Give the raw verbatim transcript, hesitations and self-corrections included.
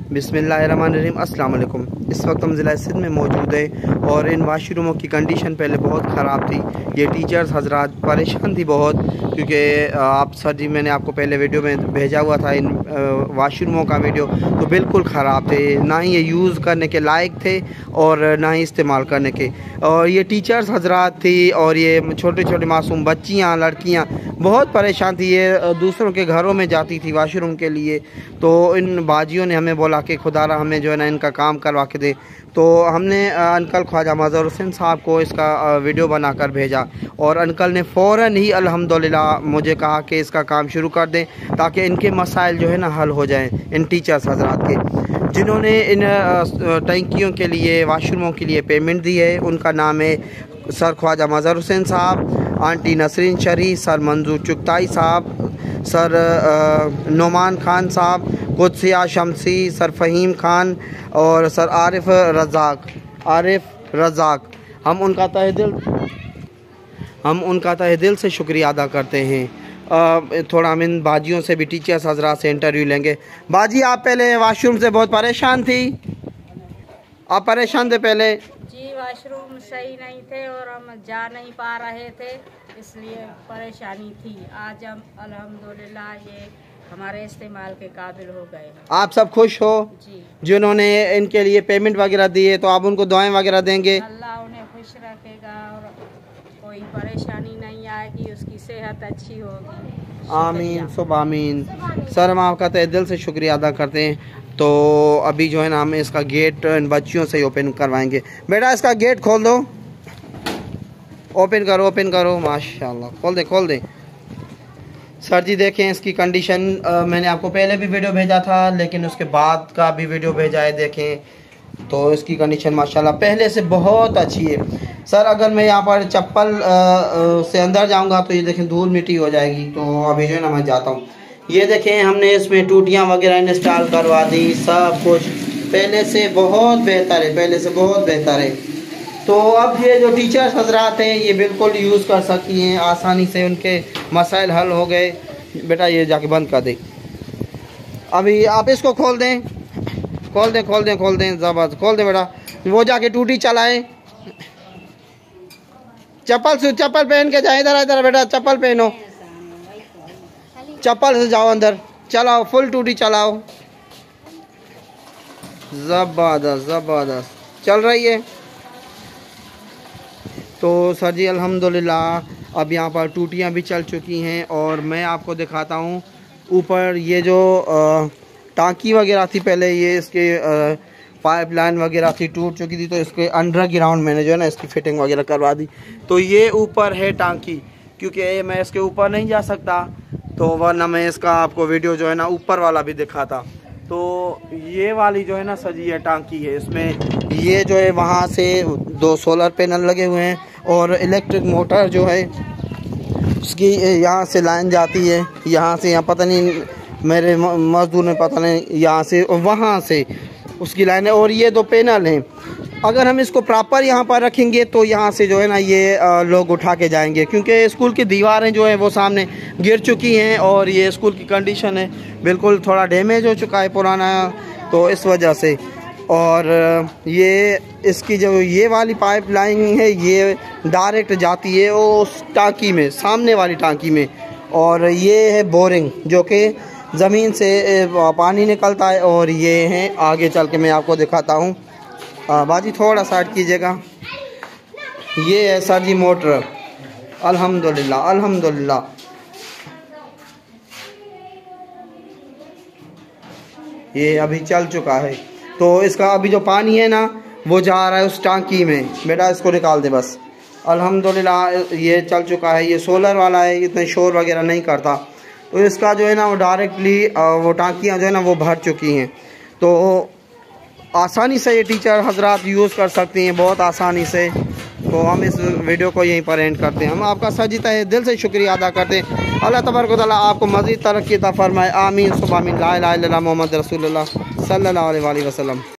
बिस्मिल्लाहिर्रहमानिर्रहीम। अस्सलाम वालेकुम। इस वक्त हम ज़िला सिंध में मौजूद है और इन वाशरूमों की कंडीशन पहले बहुत ख़राब थी। ये टीचर्स हजरात परेशान थी बहुत, क्योंकि आप सर जी मैंने आपको पहले वीडियो में भेजा हुआ था इन वाशरूमों का वीडियो, तो बिल्कुल ख़राब थे, ना ही ये यूज़ करने के लायक थे और ना ही इस्तेमाल करने के। और ये टीचर्स हजरात थी और ये छोटे छोटे मासूम बच्चियाँ लड़कियाँ बहुत परेशान थी। ये दूसरों के घरों में जाती थी वाशरूम के लिए, तो इन बाजियों ने हमें बोला कि खुदारा हमें जो है ना इनका काम करवा के दे। तो हमने अंकल ख्वाजा मज़हर हुसैन साहब को इसका वीडियो बनाकर भेजा और अंकल ने फ़ौरन ही अल्हम्दुलिल्लाह मुझे कहा कि इसका काम शुरू कर दें ताकि इनके मसाइल जो है ना हल हो जाएं। इन टीचर्स हजरात के जिन्होंने इन टंकियों के लिए वाशरूमों के लिए पेमेंट दी है, उनका नाम है सर ख्वाजा मज़हर हुसैन साहब, आंटी नसरीन शरी, सर मंजूर चुगताई साहब, सर नोमान खान साहब, कुदसिया शमसी, सर फ़हीम खान और सर आरिफ रज़ाक आरिफ रज़ाक हम उनका तहे दिल हम उनका तहे दिल से शुक्रिया अदा करते हैं। आ, थोड़ा हम इन बाजियों से भी टीचर्स हजरात से इंटरव्यू लेंगे। बाजी, आप पहले वाशरूम से बहुत परेशान थी, आप परेशान थे पहले? जी, वाशरूम सही नहीं थे और हम जा नहीं पा रहे थे, इसलिए परेशानी थी। आज हम अल्हम्दुलिल्लाह ये हमारे इस्तेमाल के काबिल हो गए। आप सब खुश हो? जी। जिन्होंने इनके लिए पेमेंट वगैरह दी है, तो आप उनको दुआएं वगैरह देंगे? अल्लाह उन्हें खुश रखेगा और कोई परेशानी नहीं आएगी, उसकी सेहत अच्छी होगी। आमीन सुब आमीन। सर हम आपका तहे दिल से शुक्रिया अदा करते हैं। तो अभी जो है ना हम इसका गेट इन बच्चियों से ही ओपन करवाएंगे। बेटा इसका गेट खोल दो, ओपन करो ओपन करो। माशाल्लाह, खोल दे खोल दे। सर जी देखें इसकी कंडीशन, आ, मैंने आपको पहले भी वीडियो भेजा था लेकिन उसके बाद का भी वीडियो भेजा है, देखें तो इसकी कंडीशन माशाल्लाह पहले से बहुत अच्छी है। सर अगर मैं यहाँ पर चप्पल आ, आ, से अंदर जाऊँगा तो ये देखें धूल मिट्टी हो जाएगी, तो अभी जो है ना मैं जाता हूँ। ये देखें हमने इसमें टूटियाँ वगैरह इंस्टॉल करवा दी, सब कुछ पहले से बहुत बेहतर है, पहले से बहुत बेहतर है। तो अब ये जो टीचर्स हजरात हैं ये बिल्कुल यूज़ कर सकती हैं आसानी से, उनके मसाइल हल हो गए। बेटा ये जाके बंद कर दे, अभी आप इसको खोल दें खोल दें खोल दें खोल दें ज़बरदस्त खोल दें बेटा। वो जाके टूटी चलाएं, चप्पल से चप्पल पहन के जाए, इधर इधर बेटा चप्पल पहनो, चप्पल से जाओ अंदर, चलाओ फुल टूटी चलाओ। ज़बरदस्त ज़बरदस्त चल रही है। तो सर जी अल्हम्दुलिल्लाह अब यहाँ पर टूटियाँ भी चल चुकी हैं और मैं आपको दिखाता हूँ ऊपर ये जो टांकी वगैरह थी पहले, ये इसके पाइपलाइन वगैरह थी टूट चुकी थी, तो इसके अंडरग्राउंड मैंने जो है ना इसकी फिटिंग वगैरह करवा दी। तो ये ऊपर है टांकी, क्योंकि मैं इसके ऊपर नहीं जा सकता, तो वरना मैं इसका आपको वीडियो जो है ना ऊपर वाला भी दिखाता। तो ये वाली जो है ना सर जी ये टांकी है, इसमें ये जो है वहाँ से दो सोलर पैनल लगे हुए हैं और इलेक्ट्रिक मोटर जो है उसकी यहाँ से लाइन जाती है, यहाँ से यहाँ पता नहीं मेरे मजदूर ने पता नहीं यहाँ से और वहाँ से उसकी लाइन है। और ये दो पैनल हैं, अगर हम इसको प्रॉपर यहाँ पर रखेंगे तो यहाँ से जो है ना ये लोग उठा के जाएंगे, क्योंकि स्कूल की दीवारें जो है वो सामने गिर चुकी हैं और ये स्कूल की कंडीशन है बिल्कुल थोड़ा डैमेज हो चुका है पुराना, तो इस वजह से। और ये इसकी जो ये वाली पाइप लाइन है ये डायरेक्ट जाती है उस टांकी में, सामने वाली टांकी में, और ये है बोरिंग जो कि ज़मीन से पानी निकलता है। और ये है आगे चल के मैं आपको दिखाता हूँ, बाजी थोड़ा साइड कीजिएगा। ये है सर जी मोटर, अल्हम्दुलिल्लाह अल्हम्दुलिल्लाह ये अभी चल चुका है। तो इसका अभी जो पानी है ना वो जा रहा है उस टांकी में, बेटा इसको निकाल दे बस। अल्हम्दुलिल्लाह ये चल चुका है, ये सोलर वाला है, इतने शोर वगैरह नहीं करता, तो इसका जो है ना वो डायरेक्टली वो टांकियाँ जो है ना वो भर चुकी हैं। तो आसानी से ये टीचर हजरात यूज़ कर सकती हैं, बहुत आसानी से। तो हम इस वीडियो को यहीं पर एंड करते हैं। हम आपका सजी तहे दिल से शुक्रिया अदा करते हैं। अल्लाह तबारक व तआला आपको मज़ीद तरक्की अता फरमाए। आमीन सुब आमीन। ला इलाहा इल्लल्लाह मुहम्मद रसूलुल्लाह सल्लल्लाहु अलैहि वसल्लम।